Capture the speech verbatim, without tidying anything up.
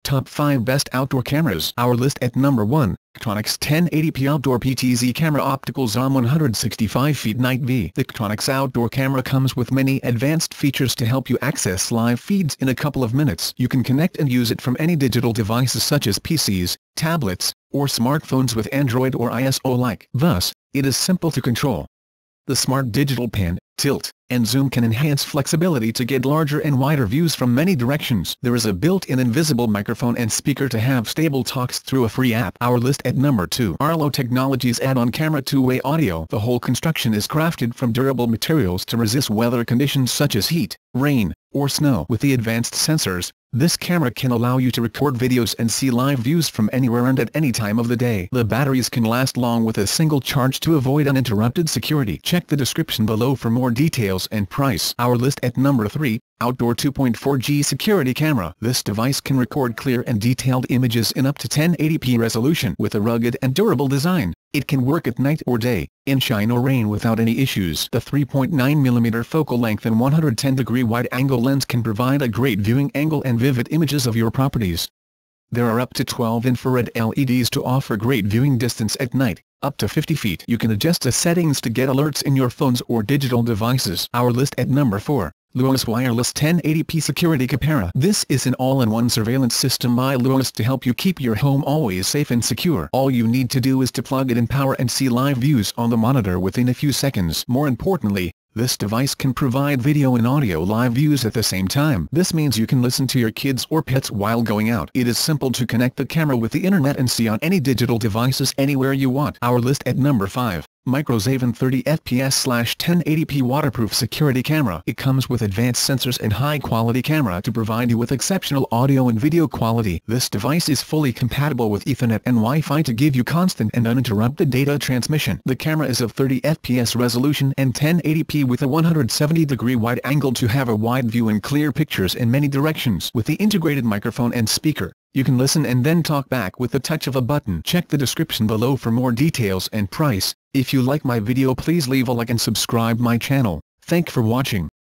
Top five Best Outdoor Cameras. Our list at number one, K'tronics ten eighty p Outdoor P T Z Camera Optical Zoom one hundred sixty-five feet Night V. The K'tronics outdoor camera comes with many advanced features to help you access live feeds in a couple of minutes. You can connect and use it from any digital devices such as P Cs, tablets, or smartphones with Android or I S O-like. Thus, it is simple to control. The smart digital pan, tilt, and zoom can enhance flexibility to get larger and wider views from many directions. There is a built-in invisible microphone and speaker to have stable talks through a free app. Our list at number two. Arlo Technologies add-on camera two-way audio. The whole construction is crafted from durable materials to resist weather conditions such as heat, rain, or snow. With the advanced sensors, this camera can allow you to record videos and see live views from anywhere and at any time of the day. The batteries can last long with a single charge to avoid uninterrupted security. Check the description below for more details and price. Our list at number three, Outdoor two point four G Security Camera. This device can record clear and detailed images in up to ten eighty p resolution. With a rugged and durable design, it can work at night or day, in shine or rain without any issues. The three point nine millimeter focal length and one hundred ten degree wide-angle lens can provide a great viewing angle and vivid images of your properties. There are up to twelve infrared L E Ds to offer great viewing distance at night, up to fifty feet. You can adjust the settings to get alerts in your phones or digital devices. Our list at number four. Luos Wireless ten eighty p Security Camera. This is an all-in-one surveillance system by Luos to help you keep your home always safe and secure. All you need to do is to plug it in power and see live views on the monitor within a few seconds. More importantly, this device can provide video and audio live views at the same time. This means you can listen to your kids or pets while going out. It is simple to connect the camera with the internet and see on any digital devices anywhere you want. Our list at number five. Microzaven thirty F P S ten eighty p Waterproof Security Camera. It comes with advanced sensors and high-quality camera to provide you with exceptional audio and video quality. This device is fully compatible with Ethernet and Wi-Fi to give you constant and uninterrupted data transmission. The camera is of thirty F P S resolution and ten eighty p with a one hundred seventy degree wide angle to have a wide view and clear pictures in many directions. With the integrated microphone and speaker, you can listen and then talk back with the touch of a button. Check the description below for more details and price. If you like my video, please leave a like and subscribe my channel. Thank for watching.